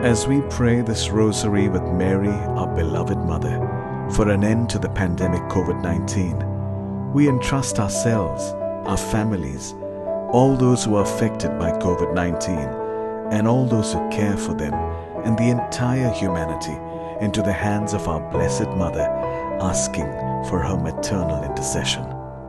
As we pray this rosary with Mary, our beloved Mother, for an end to the pandemic COVID-19, we entrust ourselves, our families, all those who are affected by COVID-19, and all those who care for them, and the entire humanity into the hands of our Blessed Mother, asking for her maternal intercession.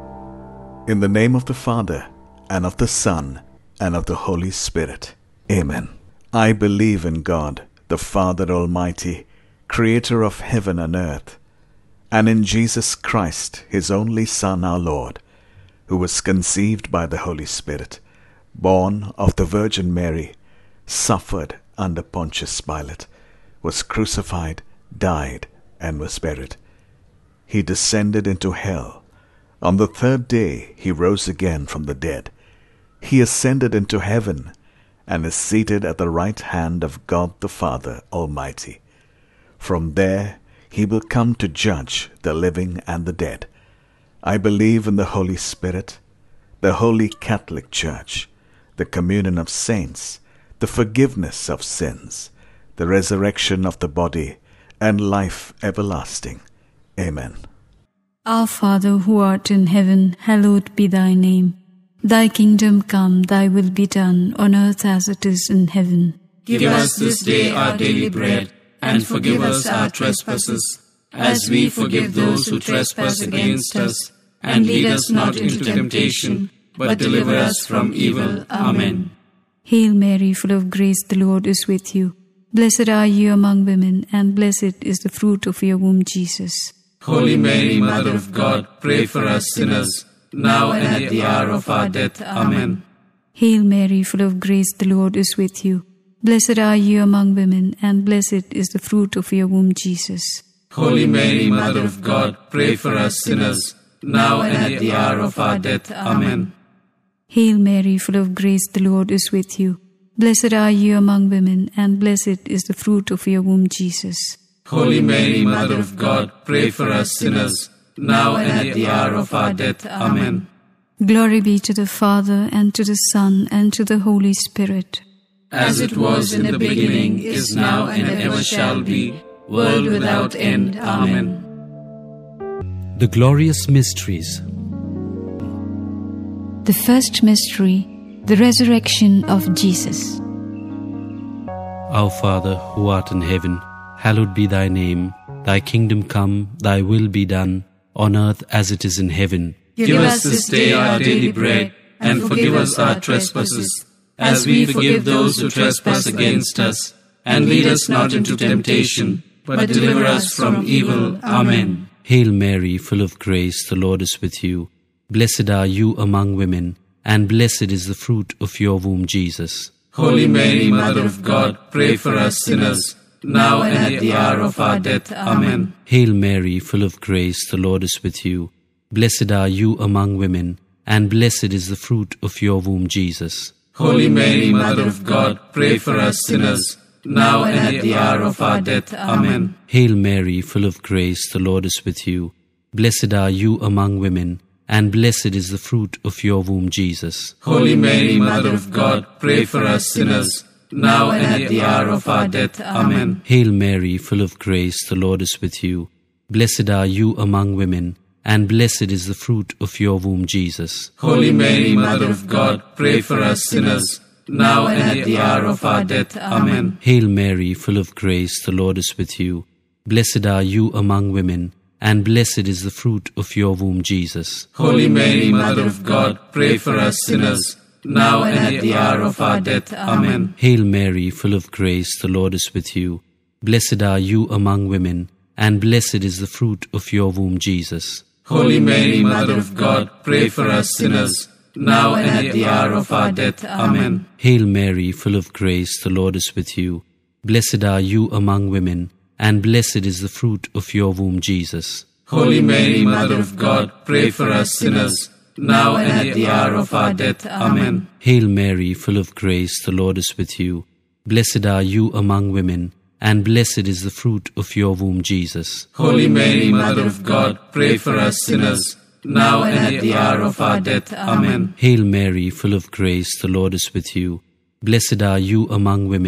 In the name of the Father, and of the Son, and of the Holy Spirit. Amen. I believe in God, the Father Almighty, Creator of heaven and earth, and in Jesus Christ, His only Son, our Lord, who was conceived by the Holy Spirit, born of the Virgin Mary, suffered under Pontius Pilate, was crucified, died, and was buried. He descended into hell. On the third day He rose again from the dead. He ascended into heaven, and is seated at the right hand of God the Father Almighty. From there He will come to judge the living and the dead. I believe in the Holy Spirit, the Holy Catholic Church, the communion of saints, the forgiveness of sins, the resurrection of the body, and life everlasting. Amen. Our Father, who art in heaven, hallowed be thy name. Thy kingdom come, thy will be done, on earth as it is in heaven. Give us this day our daily bread, and forgive us our trespasses, as we forgive those who trespass against us. And lead us not into temptation, but deliver us from evil. Amen. Hail Mary, full of grace, the Lord is with you. Blessed are you among women, and blessed is the fruit of your womb, Jesus. Holy Mary, Mother of God, pray for us sinners, now and at the hour of our death. Amen. Hail Mary, full of grace, the Lord is with you. Blessed are you among women, and blessed is the fruit of your womb, Jesus. Holy Mary, Mother of God, pray for us sinners, now and at the hour of our death. Amen. Hail Mary, full of grace, the Lord is with you. Blessed are you among women, and blessed is the fruit of your womb, Jesus. Holy Mary, Mother of God, pray for us sinners, now and at the hour of our death. Amen. Glory be to the Father, and to the Son, and to the Holy Spirit. As it was in the beginning, is now, and ever shall be, world without end. Amen. The glorious mysteries. The first mystery, the resurrection of Jesus. Our Father, who art in heaven, hallowed be thy name. Thy kingdom come, thy will be done, on earth as it is in heaven. Give us this day our daily bread, and forgive us our trespasses, as we forgive those who trespass against us. And lead us not into temptation, but deliver us from evil. Amen. Hail Mary, full of grace, the Lord is with you. Blessed are you among women, and blessed is the fruit of your womb, Jesus. Holy Mary, Mother of God, pray for us sinners, now and at the hour of our death. Amen. Hail Mary, full of grace, the Lord is with you. Blessed are you among women, and blessed is the fruit of your womb, Jesus. Holy Mary, Mother of God, pray for us sinners, now and at the hour of our death. Amen. Hail Mary, full of grace, the Lord is with you. Blessed are you among women, and blessed is the fruit of your womb, Jesus. Holy Mary, Mother of God, pray for us sinners, now and at the hour of our death. Amen. Hail Mary, full of grace, the Lord is with you. Blessed are you among women, and blessed is the fruit of your womb, Jesus. Holy Mary, Mother of God, pray for us sinners, now and at the hour of our death. Amen. Hail Mary, full of grace, the Lord is with you. Blessed are you among women, and blessed is the fruit of your womb, Jesus. Holy Mary, Mother of God, pray for us sinners, now and at the hour of our death. Amen. Hail Mary, full of grace, the Lord is with you. Blessed are you among women, and blessed is the fruit of your womb, Jesus. Holy Mary, Mother of God, pray for us sinners, now and at the hour of our death. Amen. Hail Mary, full of grace, the Lord is with you. Blessed are you among women, and blessed is the fruit of your womb, Jesus. Holy Mary, Mother of God, pray for us sinners, now and at the hour of our death. Amen. Hail Mary, full of grace, the Lord is with you. Blessed are you among women, and blessed is the fruit of your womb, Jesus. Holy Mary, Mother of God, pray for us sinners, now and at the hour of our death. Amen. Hail Mary, full of grace, the Lord is with you. Blessed are you among women,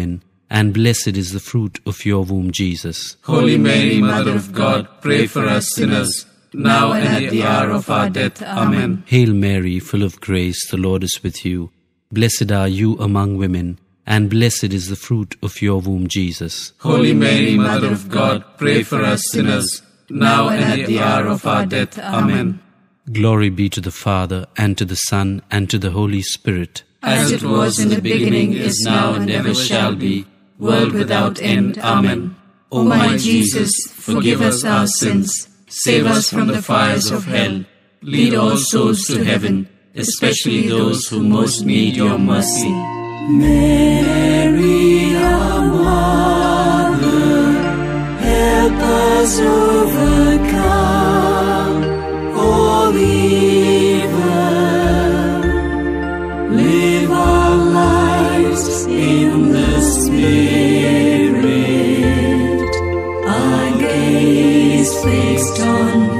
and blessed is the fruit of your womb, Jesus. Holy Mary, Mother of God, pray for us sinners, now and at the hour of our death. Amen. Hail Mary, full of grace, the Lord is with you. Blessed are you among women, and blessed is the fruit of your womb, Jesus. Holy Mary, Mother of God, pray for us sinners, now and at the hour of our death. Amen. Glory be to the Father, and to the Son, and to the Holy Spirit. As it was in the beginning, is now, and ever shall be, world without end. Amen. O my Jesus, forgive us our sins, save us from the fires of hell, lead all souls to heaven, especially those who most need your mercy. Mary, our Mother, help us overcome all evil. Live our lives in the Spirit, our gaze fixed on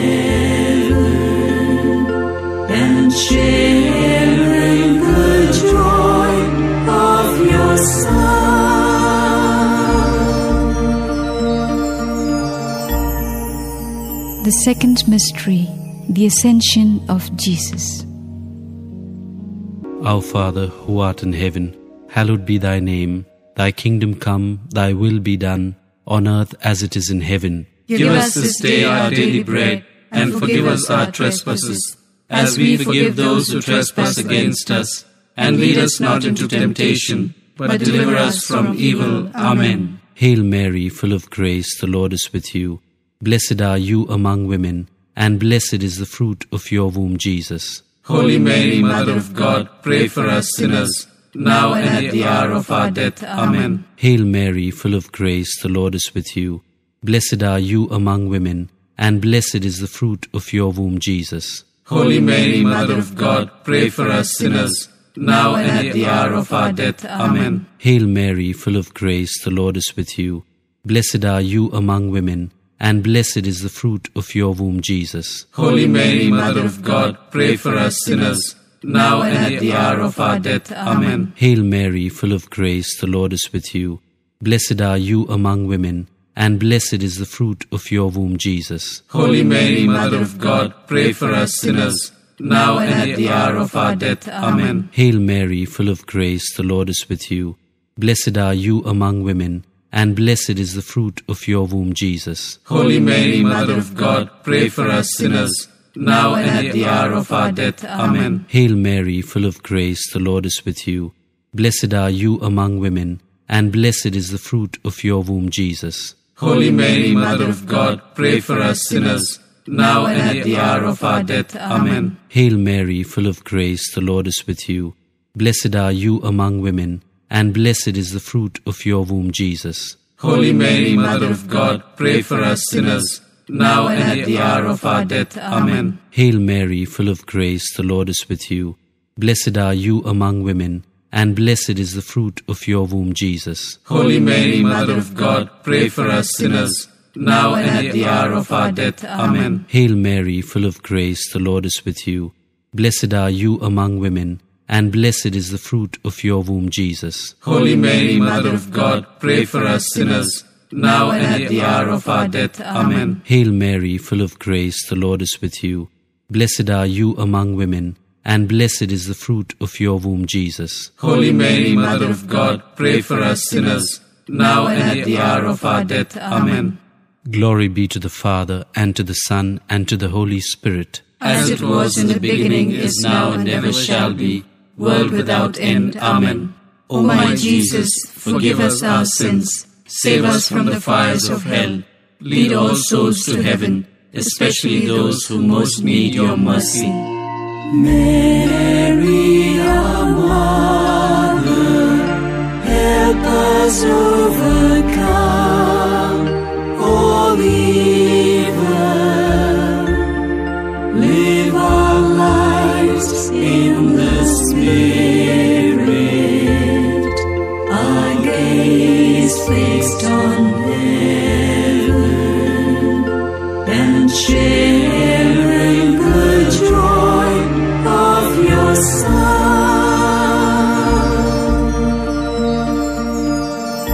heaven, and sharing the joy of your Son. The second mystery, the Ascension of Jesus. Our Father, who art in heaven, hallowed be thy name. Thy kingdom come, thy will be done, on earth as it is in heaven. Give us this day our daily bread, and forgive us our trespasses, as we forgive those who trespass against us. And lead us not into temptation, but deliver us from evil. Amen. Hail Mary, full of grace, the Lord is with you. Blessed are you among women, and blessed is the fruit of your womb, Jesus. Holy Mary, Mother of God, pray for us sinners, now and at the hour of our death. Amen. Hail Mary, full of grace, the Lord is with you. Blessed are you among women, and blessed is the fruit of your womb, Jesus. Holy Mary, Mother of God, pray for us sinners, now and at the hour of our death. Amen. Hail Mary, full of grace, the Lord is with you. Blessed are you among women, and blessed is the fruit of your womb, Jesus. Holy Mary, Mother of God, pray for us sinners, now and at the hour of our death. Amen. Hail Mary, full of grace, the Lord is with you. Blessed are you among women, and blessed is the fruit of your womb, Jesus. Holy Mary, Mother of God, pray for us sinners, now and at the hour of our death. Amen. Hail Mary, full of grace, the Lord is with you. Blessed are you among women, and blessed is the fruit of your womb, Jesus. Holy Mary, Mother of God, pray for us sinners, now and at the hour of our death. Amen. Hail Mary, full of grace, the Lord is with you. Blessed are you among women, and blessed is the fruit of your womb, Jesus. Holy Mary, Mother of God, pray for us sinners, now and at the hour of our death. Amen. Hail Mary, full of grace, the Lord is with you. Blessed are you among women, and blessed is the fruit of your womb, Jesus. Holy Mary, Mother of God, pray for us sinners, now and at the hour of our death. Amen. Hail Mary, full of grace, the Lord is with you. Blessed are you among women, and blessed is the fruit of your womb, Jesus. Holy Mary, Mother of God, pray for us sinners, now and at the hour of our death. Amen. Hail Mary, full of grace, the Lord is with you. Blessed are you among women, and blessed is the fruit of your womb, Jesus. Holy Mary, Mother of God, pray for us sinners, now and at the hour of our death. Amen. Hail Mary, full of grace, the Lord is with you. Blessed are you among women, and blessed is the fruit of your womb, Jesus. Holy Mary, Mother of God, pray for us sinners, now and at the hour of our death. Amen. Glory be to the Father, and to the Son, and to the Holy Spirit. As it was in the beginning, is now, and ever shall be, world without end. Amen. O my Jesus, forgive us our sins, save us from the fires of hell, lead all souls to heaven, especially those who most need your mercy. Mary, our Mother, help us overcome all evil. Live our lives in the Spirit, our gaze fixed on heaven, and sharing the joy of your Son.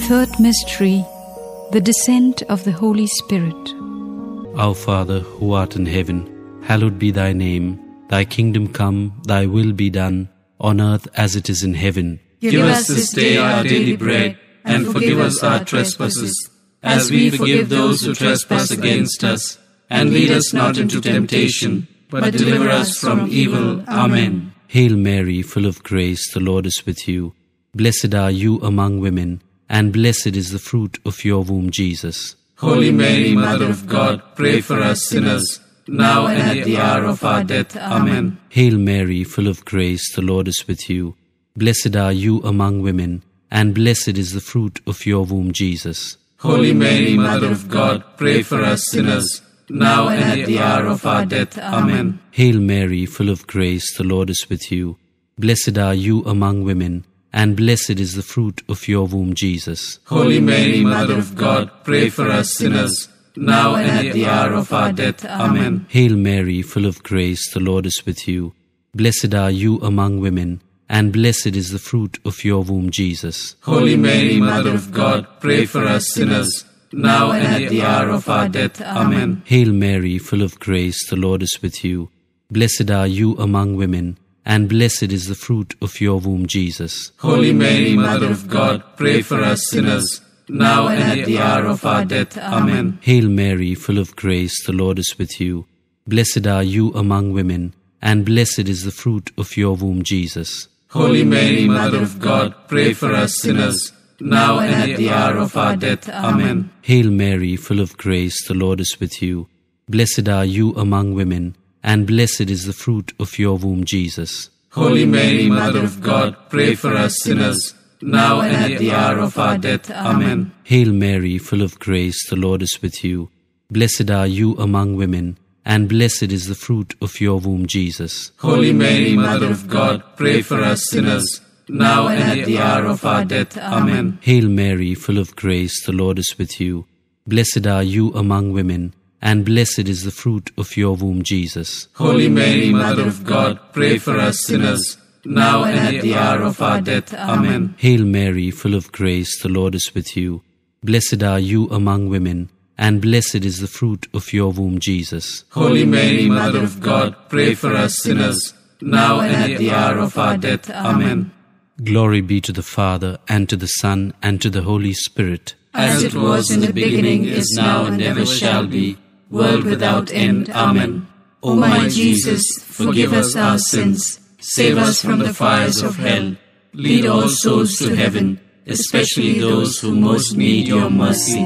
third mystery, the descent of the Holy Spirit. Our Father, who art in heaven, hallowed be thy name. Thy kingdom come, thy will be done, on earth as it is in heaven. Give us this day our daily bread, and forgive us our trespasses, as we forgive those who trespass against us. And lead us not into temptation, but deliver us from evil. Amen. Hail Mary, full of grace, the Lord is with you. Blessed are you among women, and blessed is the fruit of your womb, Jesus. Holy Mary, Mother of God, pray for us sinners, now and at the hour of our death. Amen. Hail Mary, full of grace, the Lord is with you. Blessed are you among women, and blessed is the fruit of your womb, Jesus. Holy Mary, Mother of God, pray for us sinners, now and at the hour of our death. Amen. Hail Mary, full of grace, the Lord is with you. Blessed are you among women, and blessed is the fruit of your womb, Jesus. Holy Mary, Mother of God, pray for us sinners, now and at the hour of our death. Amen. Hail Mary, full of grace, the Lord is with you. Blessed are you among women, and blessed is the fruit of your womb, Jesus. Holy Mary, Mother of God, pray for us sinners, now and at the hour of our death. Amen. Hail Mary, full of grace, the Lord is with you. Blessed are you among women, and blessed is the fruit of your womb, Jesus. Holy Mary, Mother of God, pray for us sinners, now and at the hour of our death. Amen. Hail Mary, full of grace, the Lord is with you. Blessed are you among women, and blessed is the fruit of your womb, Jesus. Holy Mary, Mother of God, pray for us sinners, now and at the hour of our death. Amen. Hail Mary, full of grace, the Lord is with you. Blessed are you among women, and blessed is the fruit of your womb, Jesus. Holy Mary, Mother of God, pray for us sinners, now and at the hour of our death. Amen. Hail Mary, full of grace, the Lord is with you. Blessed are you among women, and blessed is the fruit of your womb, Jesus. Holy Mary, Mother of God, pray for us sinners, now and at the hour of our death. Amen. Hail Mary, full of grace, the Lord is with you. Blessed are you among women, and blessed is the fruit of your womb, Jesus. Holy Mary, Mother of God, pray for us sinners, now and at the hour of our death. Amen. Hail Mary, full of grace, the Lord is with you. Blessed are you among women, and blessed is the fruit of your womb, Jesus. Holy Mary, Mother of God, pray for us sinners, now and at the hour of our death. Amen. Glory be to the Father, and to the Son, and to the Holy Spirit. As it was in the beginning, is now, and ever shall be, world without end. Amen. O my Jesus, forgive us our sins, save us from the fires of hell, lead all souls to heaven, especially those who most need your mercy.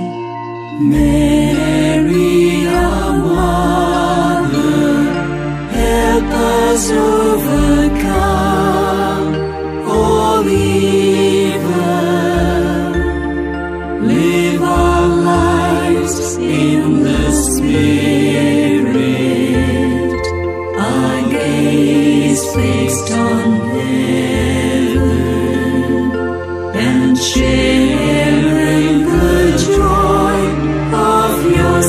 Mary, our Mother, help us overcome all evil. Live our lives in the Spirit, our gaze fixed on heaven, and sharing the joy of your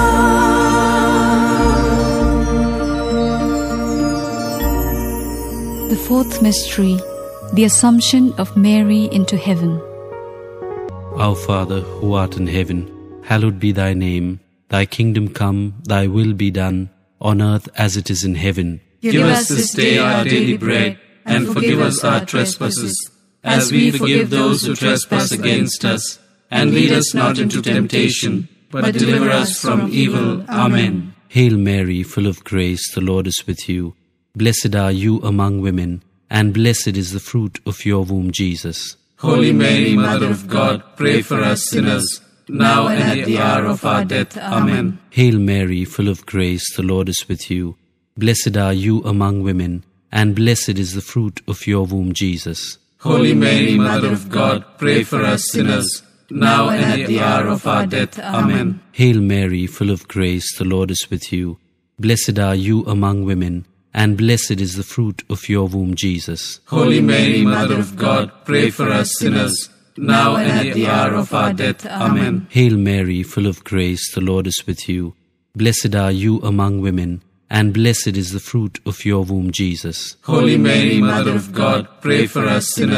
Son. The fourth mystery, the Assumption of Mary into heaven. Our Father, who art in heaven, hallowed be thy name. Thy kingdom come, thy will be done, on earth as it is in heaven. Give us this day our daily bread, and forgive us our trespasses, as we forgive those who trespass against us. And lead us not into temptation, but deliver us from evil. Amen. Hail Mary, full of grace, the Lord is with you. Blessed are you among women, and blessed is the fruit of your womb, Jesus. Holy Mary, Mother of God, pray for us sinners, now and at the hour of our death. Amen. Hail Mary, full of grace, the Lord is with you. Blessed are you among women, and blessed is the fruit of your womb, Jesus. Holy Mary, Mother of God, pray for us sinners, now and at the hour of our death. Amen. Hail Mary, full of grace, the Lord is with you. Blessed are you among women, and blessed is the fruit of your womb, Jesus. Holy Mary, Mother of God, pray for us sinners, now and at the hour of our death. Amen. Hail Mary, full of grace, the Lord is with you. Blessed are you among women, and blessed is the fruit of your womb, Jesus. Holy Mary, Mother of God, pray for us sinners,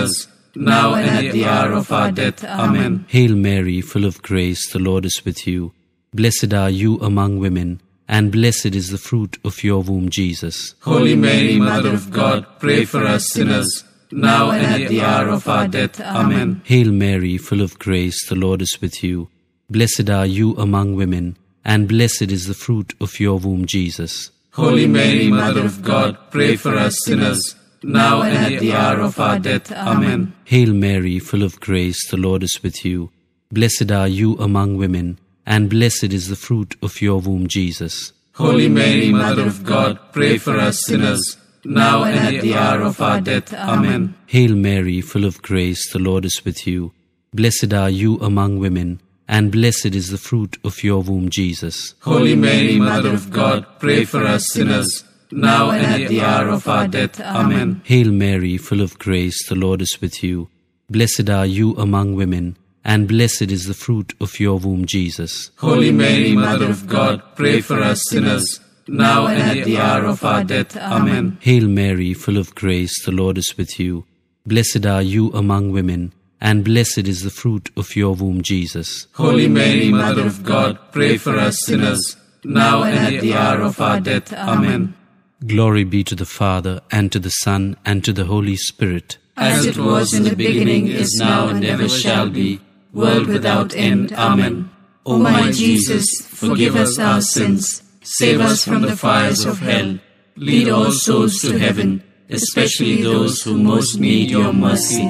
now and at the hour of our death. Amen. Hail Mary, full of grace, the Lord is with you. Blessed are you among women, and blessed is the fruit of your womb, Jesus. Holy Mary, Mother of God, pray for us sinners, now and at the hour of our death. Amen. Hail Mary, full of grace, the Lord is with you. Blessed are you among women, and blessed is the fruit of your womb, Jesus. Holy Mary, Mother of God, pray for us sinners, now and at the hour of our death. Amen. Hail Mary, full of grace, the Lord is with you. Blessed are you among women, and blessed is the fruit of your womb, Jesus. Holy Mary, Mother of God, pray for us sinners, now and at the hour of our death. Amen. Hail Mary, full of grace, the Lord is with you. Blessed are you among women, and blessed is the fruit of your womb, Jesus. Holy Mary, Mother of God, pray for us sinners, now and at the hour of our death. Amen. Hail Mary, full of grace, the Lord is with you. Blessed are you among women, and blessed is the fruit of your womb, Jesus. Holy Mary, Mother of God, pray for us sinners, now and at the hour of our death. Amen. Hail Mary, full of grace, the Lord is with you. Blessed are you among women, and blessed is the fruit of your womb, Jesus. Holy Mary, Mother of God, pray for us sinners, now and at the hour of our death. Amen. Glory be to the Father, and to the Son, and to the Holy Spirit. As it was in the beginning, is now, and ever shall be, world without end. Amen. O my Jesus, forgive us our sins, save us from the fires of hell, lead all souls to heaven, especially those who most need your mercy.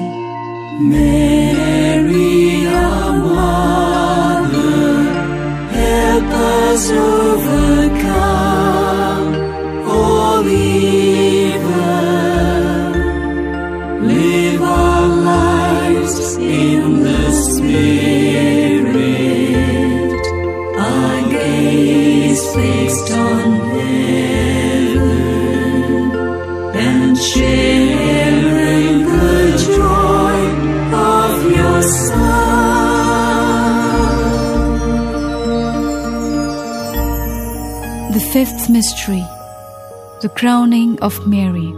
Mary, our Mother, help us overcome all evil. Live our lives in the Spirit, our gaze fixed on heaven, and sharing the joy of your Son. The fifth mystery, the crowning of Mary.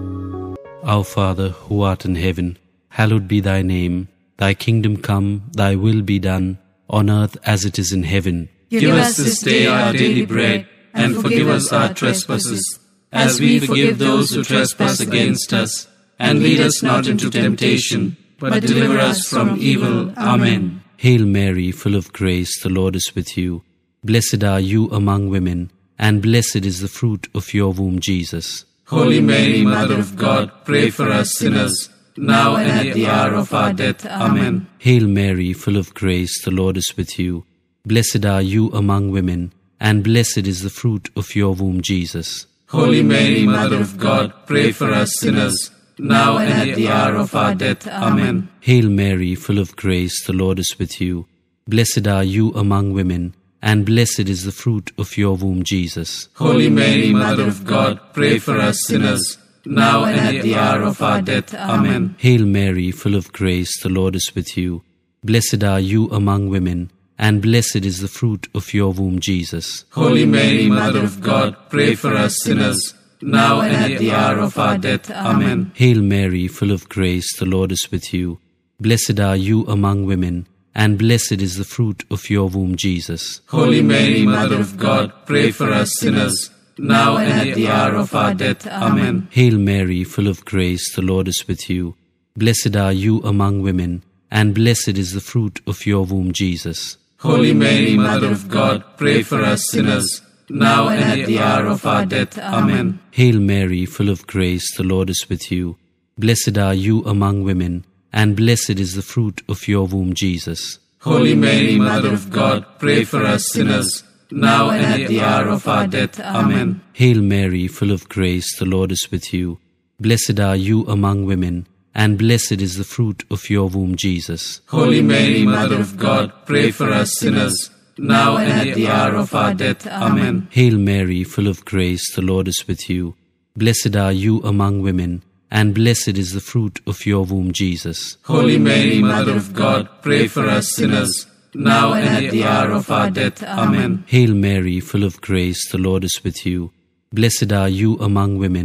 Our Father, who art in heaven, hallowed be thy name. Thy kingdom come, thy will be done, on earth as it is in heaven. Give us this day our daily bread, and forgive us our trespasses, as we forgive those who trespass against us. And lead us not into temptation, but deliver us from evil. Amen. Hail Mary, full of grace, the Lord is with you. Blessed are you among women, and blessed is the fruit of your womb, Jesus. Holy Mary, Mother of God, pray for us sinners, now and at the hour of our death. Amen. Hail Mary, full of grace, the Lord is with you. Blessed are you among women, and blessed is the fruit of your womb, Jesus. Holy Mary, Mother of God, pray for us sinners, now and at the hour of our death. Amen. Hail Mary, full of grace, the Lord is with you. Blessed are you among women, and blessed is the fruit of your womb, Jesus. Holy Mary, Mother of God, pray for us sinners, now and at the hour of our death. Amen. Hail Mary, full of grace, the Lord is with you. Blessed are you among women, and blessed is the fruit of your womb, Jesus. Holy Mary, Mother of God, pray for us sinners, now and at the hour of our death. Amen. Hail Mary, full of grace, the Lord is with you. Blessed are you among women, and blessed is the fruit of your womb, Jesus. Holy Mary, Mother of God, pray for us sinners, now and at the hour of our death. Amen. Hail Mary, full of grace, the Lord is with you. Blessed are you among women, and blessed is the fruit of your womb, Jesus. Holy Mary, Mother of God, pray for us sinners, now and at the hour of our death. Amen. Hail Mary, full of grace, the Lord is with you. Blessed are you among women, and blessed is the fruit of your womb, Jesus. Holy Mary, Mother of God, pray for us sinners, now and at the hour of our death. Amen. Hail Mary, full of grace, the Lord is with you. Blessed are you among women, and blessed is the fruit of your womb, Jesus. Holy Mary, Mother of God, pray for us sinners, now and at the hour of our death. Amen. Hail Mary, full of grace, the Lord is with you. Blessed are you among women, and blessed is the fruit of your womb, Jesus. Holy Mary, Mother of God, pray for us sinners, now and at the hour of our death. Amen. Hail Mary, full of grace, the Lord is with you. Blessed are you among women,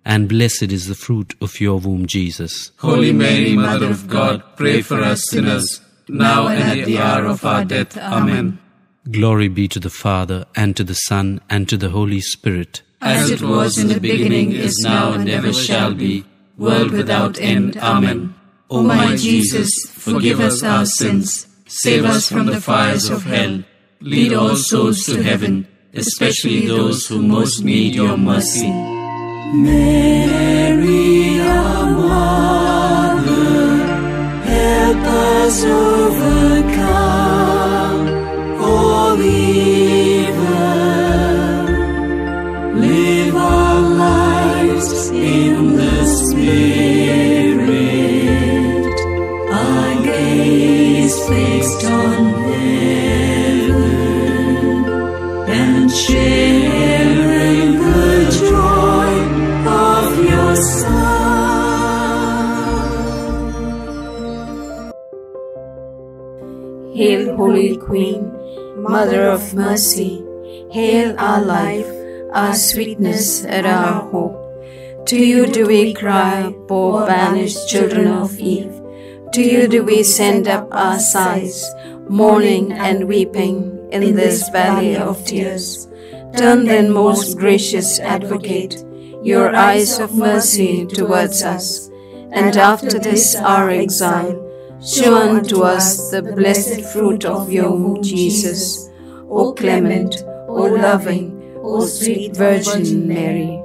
and blessed is the fruit of your womb, Jesus. Holy Mary, Mother of God, pray for us sinners, now and at the hour of our death. Amen. Glory be to the Father, and to the Son, and to the Holy Spirit. As it was in the beginning, is now, and ever shall be, world without end. Amen. O my Jesus, forgive us our sins, save us from the fires of hell, lead all souls to heaven, especially those who most need your mercy. Mary, our Mother, help us overcome all evil. Live our lives in the Spirit, our gaze fixed on heaven, and sharing the joy of your Son. Hail, Holy Queen, Mother of Mercy, hail our life, our sweetness, and our hope. To you do we cry, poor banished children of Eve. To you do we send up our sighs, mourning and weeping in this valley of tears. Turn then, most gracious Advocate, your eyes of mercy towards us, and after this our exile, show unto us the blessed fruit of your womb, Jesus. O clement, O loving, O sweet Virgin Mary.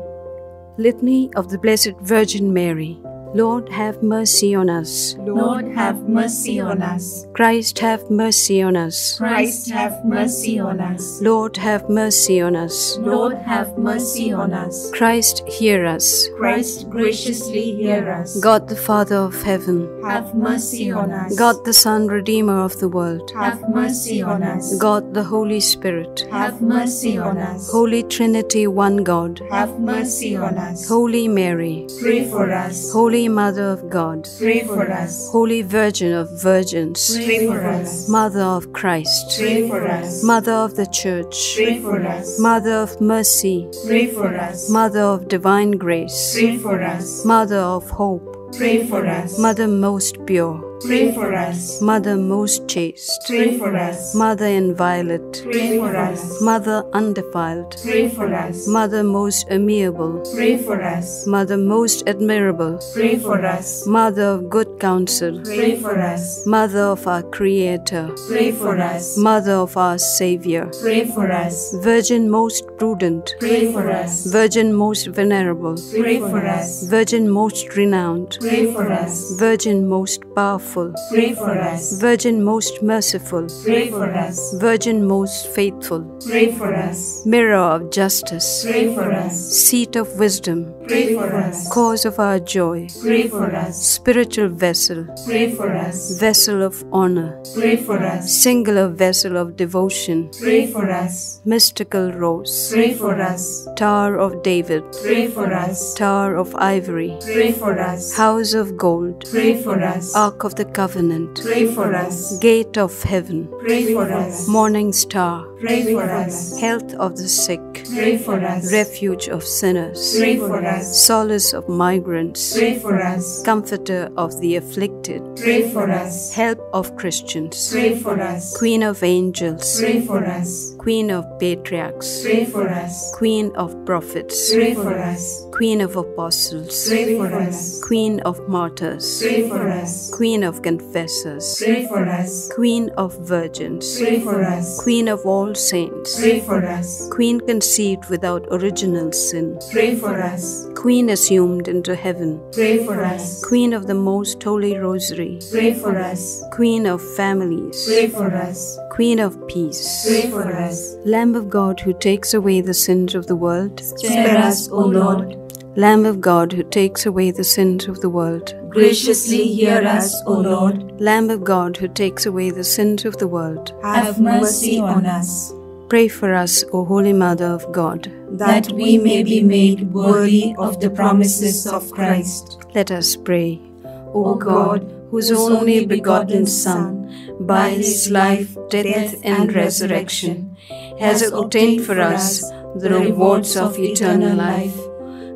Litany of the Blessed Virgin Mary. Lord, have mercy on us. Lord, have mercy on us. Christ, have mercy on us. Christ, have mercy on us. Lord, have mercy on us. Lord, have mercy on us. Christ, hear us. Christ, graciously hear us. God the Father of heaven, have mercy on us. God the Son, Redeemer of the world, have mercy on us. God the Holy Spirit, have mercy on us. Holy Trinity, one God, have mercy on us. Holy Mary, pray for us. Holy Mother of God, pray for us. Holy Virgin of Virgins, pray for us. Mother of Christ, pray for us. Mother of the Church, pray for us. Mother of Mercy, pray for us. Mother of Divine Grace, pray for us. Mother of Hope, pray for us. Mother most pure, pray for us. Mother most chaste, pray for us. Mother inviolate, pray for us. Mother undefiled, pray for us. Mother most amiable, pray for us. Mother most admirable, pray for us. Mother of good counsel, pray for us. Mother of our Creator, pray for us. Mother of our Savior, pray for us. Virgin most prudent, pray for us. Virgin most venerable, pray for us. Virgin most renowned, pray for us. Virgin most powerful, pray for us. Virgin most merciful, pray for us. Virgin most faithful, pray for us. Mirror of justice, pray for us. Seat of wisdom, pray for us. Cause of our joy, pray for us. Spiritual vessel, pray for us. Vessel of honor, pray for us. Singular vessel of devotion, pray for us. Mystical rose, pray for us. Tower of David, pray for us. Tower of ivory, pray for us. House of gold, pray for us. Ark of the covenant, pray for us. Gate of heaven, pray for us. Morning star, pray for us. Health of the sick, pray for us. Refuge of sinners, pray for us. Solace of migrants, pray for us. Comforter of the afflicted, pray for us. Help of Christians, pray for us. Queen of angels, pray for us. Queen of patriarchs, pray for us. Queen of prophets, pray for us. Queen of apostles, pray for us. Queen of martyrs, pray for us. Queen of confessors, pray for us. Queen of virgins, pray for us. Queen of all saints, pray for us. Queen conceived without original sin, pray for us. Queen assumed into heaven, pray for us. Queen of the most holy Rosary, pray for us. Queen of families, pray for us. Queen of peace, pray for us. Lamb of God who takes away the sins of the world, Spare us, O Lord. Lamb of God who takes away the sins of the world, Graciously hear us, O Lord. Lamb of God who takes away the sins of the world, Have mercy on us, pray for us, O Holy Mother of God. that we may be made worthy of the promises of Christ. Let us pray. O God, whose only begotten Son, by his life, death, and resurrection, has obtained for us the rewards of eternal life,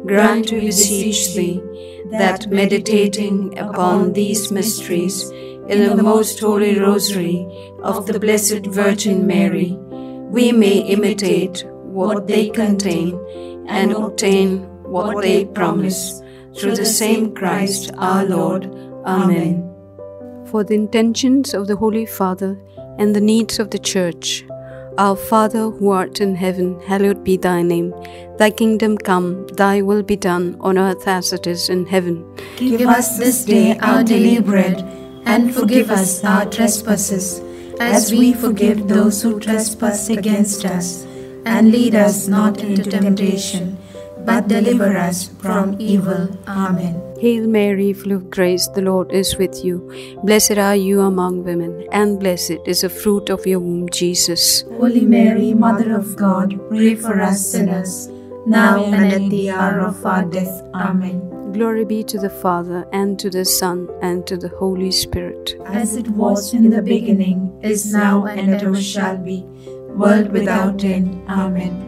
grant, we beseech thee, that meditating upon these mysteries in the most holy Rosary of the Blessed Virgin Mary, we may imitate what they contain and obtain what they promise. Through the same Christ our Lord. Amen. For the intentions of the Holy Father and the needs of the Church, Our Father who art in heaven, hallowed be thy name. Thy kingdom come, thy will be done on earth as it is in heaven. Give us this day our daily bread, and forgive us our trespasses, as we forgive those who trespass against us. And lead us not into temptation, but deliver us from evil. Amen. Hail Mary, full of grace, the Lord is with you. Blessed are you among women, and blessed is the fruit of your womb, Jesus. Holy Mary, Mother of God, pray for us sinners, now and at the hour of our death. Amen. Glory be to the Father, and to the Son, and to the Holy Spirit. As it was in the beginning, is now, and ever shall be, world without end. Amen.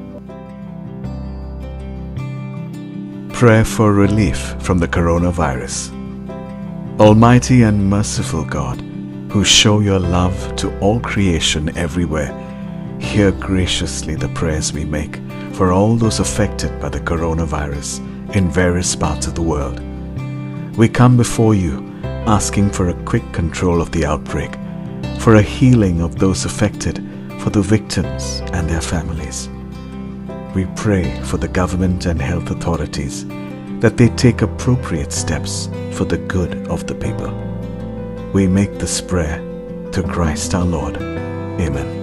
Prayer for relief from the coronavirus. Almighty and merciful God, who show your love to all creation everywhere, hear graciously the prayers we make for all those affected by the coronavirus in various parts of the world. We come before you asking for a quick control of the outbreak, for a healing of those affected, for the victims and their families. We pray for the government and health authorities that they take appropriate steps for the good of the people. We make this prayer to Christ our Lord. Amen.